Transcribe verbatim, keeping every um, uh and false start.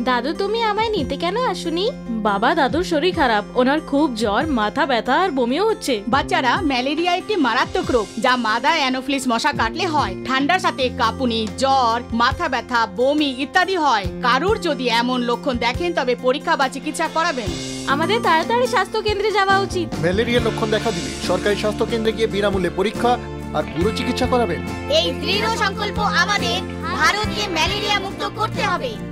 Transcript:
দাদু তুমি আমায় নিতে কেন আসুনি? বাবা দাদুর শরীর খারাপ, ওনার খুব জ্বর, মাথা ব্যথা আর বমিও হচ্ছে। বাচ্চারা, ম্যালেরিয়া একটি মারাত্মক রোগ যা মাদা অ্যানোফিলিস মশা কাটলে হয়। ঠান্ডার সাথে কাঁপুনি, জ্বর, মাথা ব্যথা, বমি ইত্যাদি হয়। কারুর যদি এমন লক্ষণ দেখেন তবে পরীক্ষা বা চিকিৎসা করাবেন। আমাদের তাড়াতাড়ি স্বাস্থ্য কেন্দ্রে যাওয়া উচিত। ম্যালেরিয়া লক্ষণ দেখা দিলে সরকারি স্বাস্থ্য কেন্দ্রে গিয়ে বিনামূল্যে পরীক্ষা আর পুরো চিকিৎসা করাবেন। এই দৃঢ় সংকল্প আমাদের ভারতকে ম্যালেরিয়া মুক্ত করতে হবে।